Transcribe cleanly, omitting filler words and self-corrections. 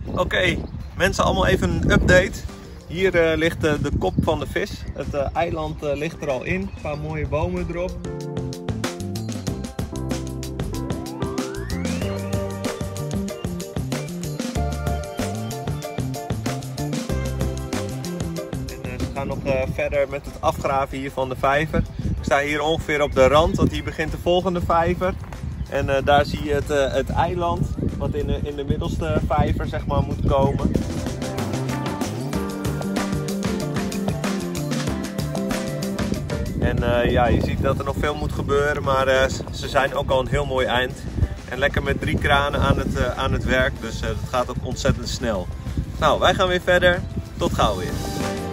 Oké, mensen, allemaal even een update. Hier ligt de kop van de vis. Het eiland ligt er al in. Een paar mooie bomen erop. En ze gaan nog verder met het afgraven hier van de vijver. Ik sta hier ongeveer op de rand, want hier begint de volgende vijver. En daar zie je het eiland, wat in de middelste vijver zeg maar moet komen. En ja, je ziet dat er nog veel moet gebeuren, maar ze zijn ook al een heel mooi eind. En lekker met 3 kranen aan het werk, dus het gaat ook ontzettend snel. Nou, wij gaan weer verder. Tot gauw weer.